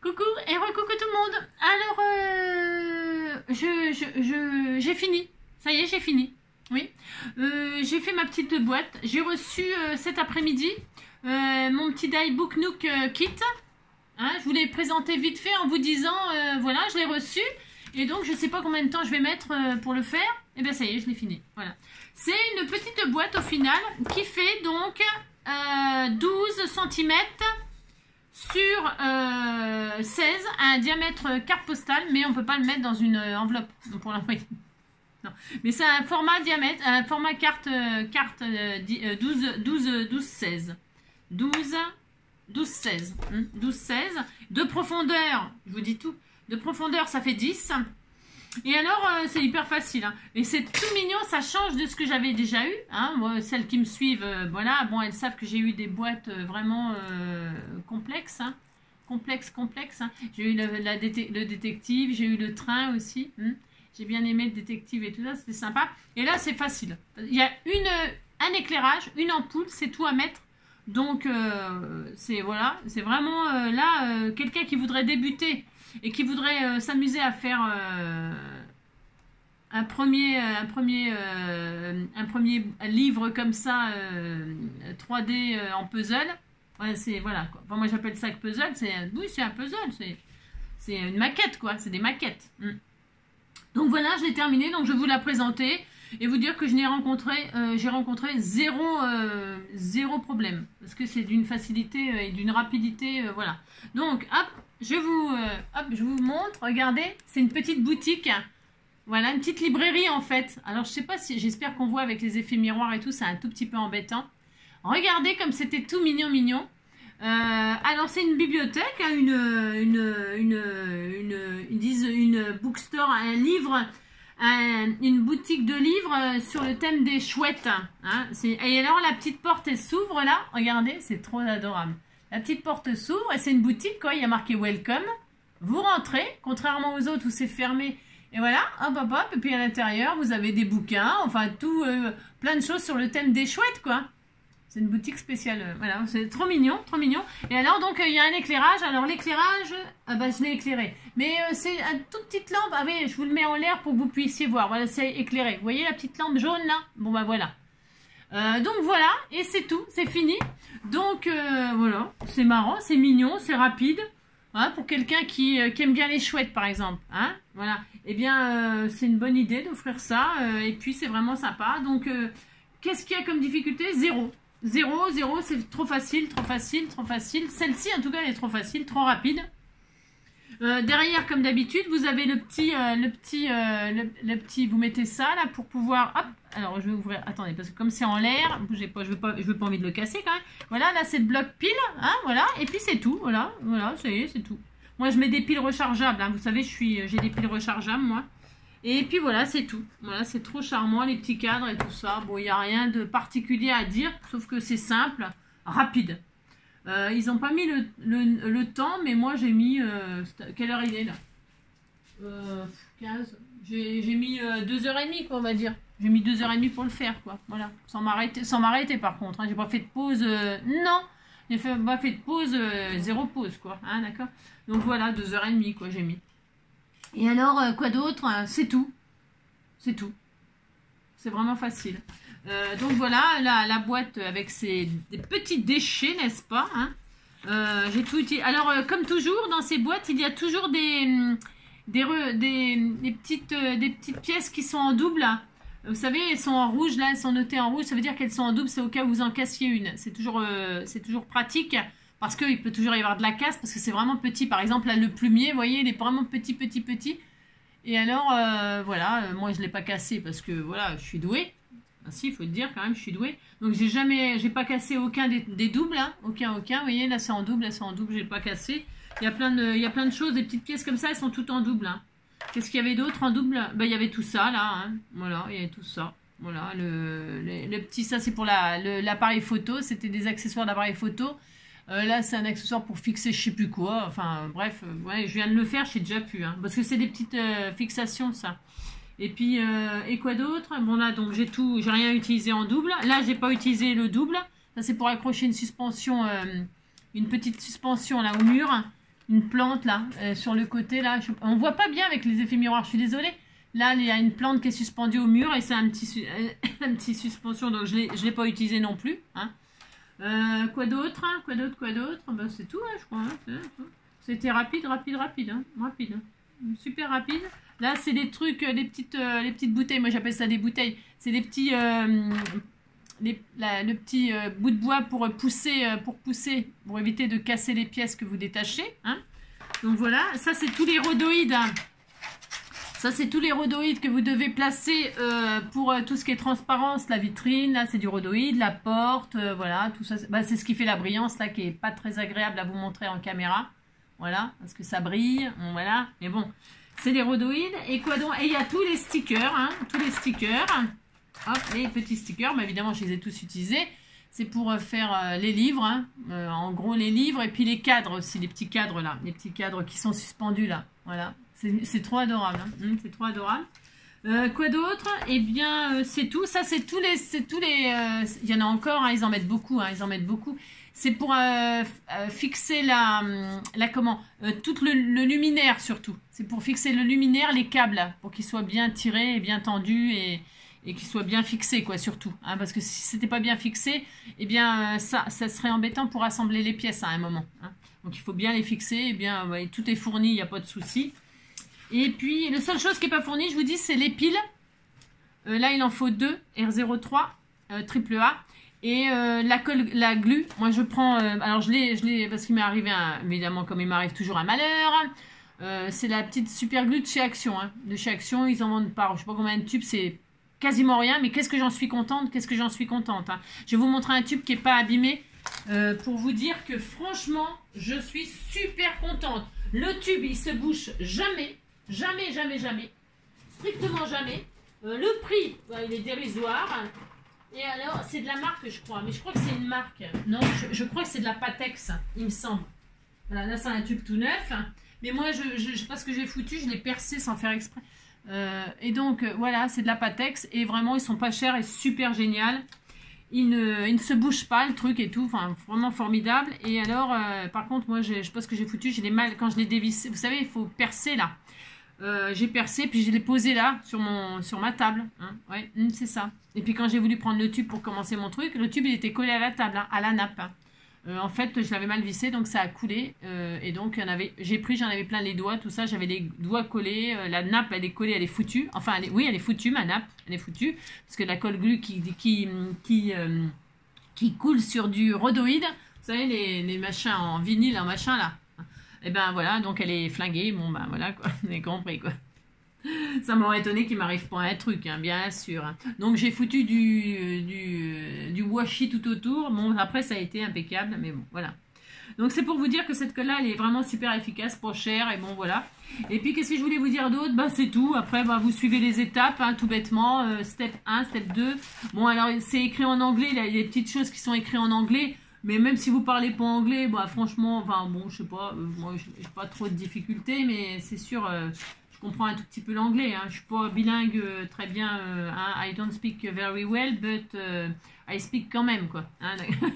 Coucou et recoucou tout le monde. Alors, j'ai fini. Ça y est, j'ai fini. Oui. J'ai fait ma petite boîte. J'ai reçu cet après-midi mon petit Die Book Nook kit. Hein, je vous l'ai présenté vite fait en vous disant, voilà, je l'ai reçu. Et donc, je ne sais pas combien de temps je vais mettre pour le faire. Et bien, ça y est, je l'ai fini. Voilà. C'est une petite boîte au final qui fait donc 12 cm sur 16 à un diamètre carte postale, mais on ne peut pas le mettre dans une enveloppe pour l'envoyer. Non. Mais c'est un format diamètre, un format carte 12-16. 12-16. De profondeur, je vous dis tout. De profondeur, ça fait 10. Et alors, c'est hyper facile. Hein. Et c'est tout mignon, ça change de ce que j'avais déjà eu. Hein. Moi, celles qui me suivent, voilà, bon, elles savent que j'ai eu des boîtes vraiment complexes. Hein. Complexes. Hein. J'ai eu le détective, j'ai eu le train aussi. J'ai bien aimé le détective et tout ça, c'était sympa. Et là, c'est facile. Il y a un éclairage, une ampoule, c'est tout à mettre. Donc, c'est voilà, c'est vraiment là, quelqu'un qui voudrait débuter et qui voudrait s'amuser à faire un premier livre comme ça 3D en puzzle. Ouais, c'est voilà quoi. Enfin, moi j'appelle ça puzzle. Oui, c'est un puzzle. C'est une maquette quoi. C'est des maquettes. Donc voilà, je l'ai terminé. Donc je vais vous la présenter et vous dire que j'ai rencontré zéro problème parce que c'est d'une facilité et d'une rapidité. Voilà. Donc hop. Je vous montre, regardez, c'est une petite boutique, voilà, une petite librairie en fait. Alors je sais pas si, j'espère qu'on voit avec les effets miroirs et tout, c'est un tout petit peu embêtant. Regardez comme c'était tout mignon. Alors c'est une bibliothèque, hein, une bookstore, un livre, une boutique de livres sur le thème des chouettes. Hein, et alors la petite porte elle s'ouvre là, regardez, c'est trop adorable. La petite porte s'ouvre et c'est une boutique, quoi. Il y a marqué Welcome. Vous rentrez, contrairement aux autres où c'est fermé. Et voilà, hop. Et puis à l'intérieur, vous avez des bouquins, enfin tout, plein de choses sur le thème des chouettes, quoi. C'est une boutique spéciale. Voilà, c'est trop mignon. Et alors, donc, il y a un éclairage. Alors, l'éclairage, je l'ai éclairé. Mais c'est une toute petite lampe. Ah oui, je vous le mets en l'air pour que vous puissiez voir. Voilà, c'est éclairé. Vous voyez la petite lampe jaune, là? Bon, voilà. Donc voilà, et c'est tout, c'est fini. Donc voilà, c'est marrant, c'est mignon, c'est rapide. Hein, pour quelqu'un qui aime bien les chouettes par exemple. Hein, voilà, eh bien c'est une bonne idée d'offrir ça. Et puis c'est vraiment sympa. Donc qu'est-ce qu'il y a comme difficulté? Zéro, c'est trop facile. Celle-ci en tout cas elle est trop facile, trop rapide. Derrière, comme d'habitude, vous avez le petit, vous mettez ça là pour pouvoir, hop, alors je vais ouvrir, attendez, parce que comme c'est en l'air, bougez pas, je veux pas envie de le casser quand même. Voilà, là c'est le bloc pile, hein, voilà, et puis c'est tout, voilà, ça y est, c'est tout. Moi je mets des piles rechargeables, hein, vous savez, j'ai des piles rechargeables moi. Et puis voilà, c'est tout. Voilà, c'est trop charmant, les petits cadres et tout ça. Bon, il n'y a rien de particulier à dire, sauf que c'est simple, rapide. Ils n'ont pas mis le temps, mais moi j'ai mis... quelle heure il est là 15. J'ai mis 2h30, quoi, on va dire. J'ai mis 2h30 pour le faire, quoi. Voilà. Sans m'arrêter par contre. Hein. J'ai pas fait de pause... non, j'ai pas fait de pause, zéro pause, quoi. Hein, d'accord. Donc voilà, 2h30, quoi, j'ai mis. Et alors, quoi d'autre? C'est tout. C'est tout. C'est vraiment facile. Donc voilà, la boîte avec des petits déchets, n'est-ce pas, hein. J'ai tout utilisé. Alors, comme toujours, dans ces boîtes, il y a toujours des petites pièces qui sont en double. Vous savez, elles sont en rouge, là, elles sont notées en rouge. Ça veut dire qu'elles sont en double, c'est au cas où vous en cassiez une. C'est toujours pratique, parce qu'il peut toujours y avoir de la casse, parce que c'est vraiment petit. Par exemple, là, le plumier, vous voyez, il est vraiment petit. Et alors, voilà, moi, je ne l'ai pas cassé, parce que, voilà, je suis douée. Si, il faut le dire quand même, je suis douée. Donc j'ai pas cassé aucun des doubles, hein. Aucun. Vous voyez, là c'est en double, j'ai pas cassé. Il y a plein de choses, des petites pièces comme ça, elles sont toutes en double. Hein. Qu'est-ce qu'il y avait d'autre en double? Ben, il y avait tout ça là, hein. Voilà, il y avait tout ça. Voilà, le petit, ça c'est pour l'appareil photo, c'était des accessoires d'appareil photo. Là c'est un accessoire pour fixer je sais plus quoi. Enfin bref, ouais, je viens de le faire, j'ai déjà pu, hein, parce que c'est des petites fixations ça. Et puis, et quoi d'autre? Bon là, donc j'ai rien utilisé en double. Là, j'ai pas utilisé le double. Ça, c'est pour accrocher une suspension, une petite suspension là au mur. une plante là, sur le côté là. On voit pas bien avec les effets miroirs, je suis désolée. Là, il y a une plante qui est suspendue au mur et c'est un petit suspension, donc je l'ai pas utilisé non plus. Hein. Quoi d'autre? Quoi d'autre? Ben, c'est tout, hein, je crois. Hein. C'était rapide. Hein. Rapide. Super rapide. Là, c'est des trucs, les petites bouteilles. Moi, j'appelle ça des bouteilles. C'est des petits... le petit bout de bois pour pousser, pour éviter de casser les pièces que vous détachez. Hein. Donc voilà, ça c'est tous les rhodoïdes. Hein. Ça c'est tous les rhodoïdes que vous devez placer pour tout ce qui est transparence, la vitrine. Là c'est du rhodoïde, la porte, voilà, tout ça. Bah, c'est ce qui fait la brillance là, qui est pas très agréable à vous montrer en caméra. Voilà, parce que ça brille, bon, voilà. Mais bon, c'est les rhodoïdes. Et quoi donc? Et il y a tous les stickers, hein, tous les stickers. Hop, les petits stickers, mais évidemment je les ai tous utilisés. C'est pour faire les livres, hein. En gros les livres et puis les cadres aussi, les petits cadres là, les petits cadres qui sont suspendus là. Voilà, c'est trop adorable, hein. C'est trop adorable. Quoi d'autre? Eh bien c'est tout. Ça c'est tous les, il y en a encore, hein, ils en mettent beaucoup, hein, ils en mettent beaucoup. C'est pour fixer tout le luminaire surtout. C'est pour fixer le luminaire, les câbles, pour qu'ils soient bien tirés et bien tendus et qu'il soit bien fixé, quoi, surtout. Hein, parce que si c'était pas bien fixé, eh bien, ça serait embêtant pour assembler les pièces à un moment. Hein. Donc, il faut bien les fixer. Eh bien, ouais, tout est fourni, il n'y a pas de souci. Et puis, la seule chose qui n'est pas fournie, je vous dis, c'est les piles. Là, il en faut 2, R03, AAA. Et la glu, moi, je prends... alors, je l'ai parce qu'il m'est arrivé, évidemment, comme il m'arrive toujours un malheur. C'est la petite super glue de chez Action. Hein. De chez Action, ils en vendent par, je sais pas combien de tubes, c'est... quasiment rien, mais qu'est-ce que j'en suis contente, hein. Je vais vous montrer un tube qui n'est pas abîmé pour vous dire que franchement, je suis super contente. Le tube, il se bouche jamais, strictement jamais. Le prix, il est dérisoire. Et alors, c'est de la marque, je crois, mais je crois que c'est une marque. Non, je crois que c'est de la Patex, il me semble. Voilà, là, c'est un tube tout neuf. Mais moi, je sais pas ce que j'ai foutu, je l'ai percé sans faire exprès. Et donc voilà, c'est de la Patex et vraiment ils sont pas chers et super génial. Il ne se bouge pas le truc et tout, enfin vraiment formidable. Et alors par contre moi je sais pas ce que j'ai foutu, j'ai les mal quand je l'ai dévissé. Vous savez il faut percer là. J'ai percé puis je l'ai posé là sur ma table. Hein. Ouais, c'est ça. Et puis quand j'ai voulu prendre le tube pour commencer mon truc, le tube il était collé à la table, hein, à la nappe. Hein. En fait, je l'avais mal vissé, donc ça a coulé. Et donc, j'en avais plein les doigts, tout ça. J'avais les doigts collés. La nappe, elle est collée, elle est foutue. Enfin, oui, elle est foutue, ma nappe. Elle est foutue. Parce que la colle glue qui coule sur du rhodoïde, vous savez, les machins en vinyle, en machin, là. Et ben voilà, donc elle est flinguée. Bon, ben voilà, quoi. Vous avez compris, quoi. Ça m'aurait étonné qu'il m'arrive pas un truc, hein, bien sûr. Hein. Donc j'ai foutu du washi tout autour. Bon, après ça a été impeccable, mais bon, voilà. Donc c'est pour vous dire que cette colle-là, elle est vraiment super efficace, pas chère, et bon, voilà. Et puis qu'est-ce que je voulais vous dire d'autre? Bah c'est tout. Après, bah, vous suivez les étapes, hein, tout bêtement. Step 1, step 2. Bon, alors c'est écrit en anglais, là, il y a des petites choses qui sont écrites en anglais. Mais même si vous parlez pas anglais, bah franchement, enfin bon, je sais pas, moi j'ai pas trop de difficultés, mais c'est sûr... je comprends un tout petit peu l'anglais, hein. Je suis pas bilingue très bien, hein. I don't speak very well, but I speak quand même, quoi. Hein.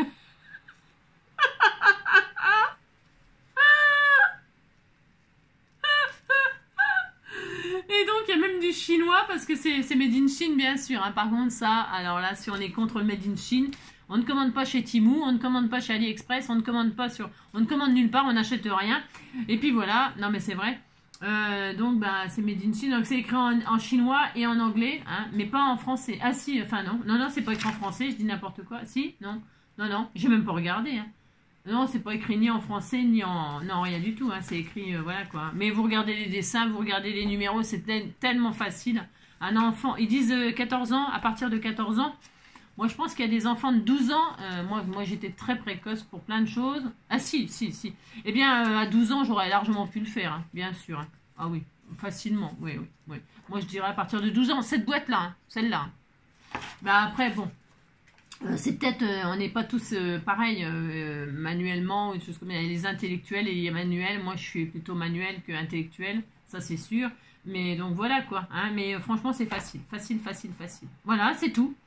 Et donc, il y a même du chinois, parce que c'est made in Chine, bien sûr. Hein. Par contre, ça, alors là, si on est contre le made in Chine, on ne commande pas chez Temu, on ne commande pas chez AliExpress, on ne commande nulle part, on n'achète rien. Et puis voilà, non mais c'est vrai. Donc bah, c'est made in Chine, donc c'est écrit en chinois et en anglais, hein, mais pas en français. Ah si, enfin non, c'est pas écrit en français, je dis n'importe quoi. Si, non, j'ai même pas regardé. Hein. Non, c'est pas écrit ni en français ni en... Non, rien du tout, hein, c'est écrit, voilà quoi. Mais vous regardez les dessins, vous regardez les numéros, c'est tellement facile. Un enfant, ils disent 14 ans, à partir de 14 ans. Moi, je pense qu'il y a des enfants de 12 ans. Moi j'étais très précoce pour plein de choses. Ah si. Eh bien, à 12 ans, j'aurais largement pu le faire, hein, bien sûr. Hein. Ah oui, facilement, oui. Moi, je dirais à partir de 12 ans, cette boîte-là, hein, celle-là. Bah après, bon, c'est peut-être, on n'est pas tous pareils manuellement, ou des choses comme ça. Il y a les intellectuels et les manuels. Moi, je suis plutôt manuel que intellectuel, ça c'est sûr. Mais donc voilà quoi. Hein, mais franchement, c'est facile. Voilà, c'est tout.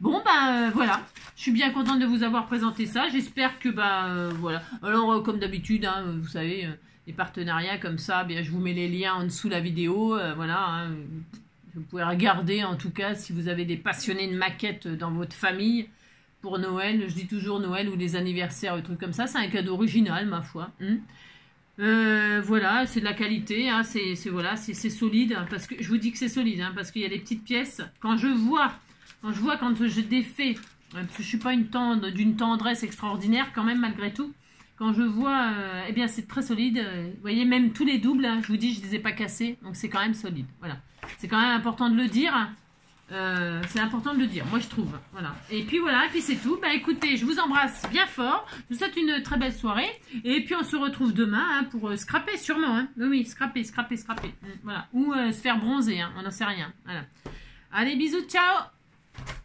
Bon, voilà. Je suis bien contente de vous avoir présenté ça. J'espère que, voilà. Alors, comme d'habitude, hein, vous savez, les partenariats comme ça, bien, je vous mets les liens en dessous de la vidéo. Voilà. Hein, vous pouvez regarder, en tout cas, si vous avez des passionnés de maquettes dans votre famille pour Noël. Je dis toujours Noël ou les anniversaires, des trucs comme ça. C'est un cadeau original, ma foi. Voilà, c'est de la qualité, hein, c'est solide, parce que je vous dis que c'est solide, hein, parce qu'il y a des petites pièces. Quand je vois quand je défais, parce que je suis pas d'une tendresse extraordinaire quand même malgré tout. Quand je vois, eh bien c'est très solide. Vous voyez, même tous les doubles, hein, je vous dis, je les ai pas cassés, donc c'est quand même solide. Voilà, c'est quand même important de le dire. C'est important de le dire, moi je trouve. Voilà. Et puis voilà, et puis c'est tout. Écoutez, je vous embrasse bien fort. Je vous souhaite une très belle soirée. Et puis on se retrouve demain hein, pour scraper sûrement. Hein. Oui, scraper. Voilà. Ou se faire bronzer, hein, on n'en sait rien. Voilà. Allez, bisous, ciao.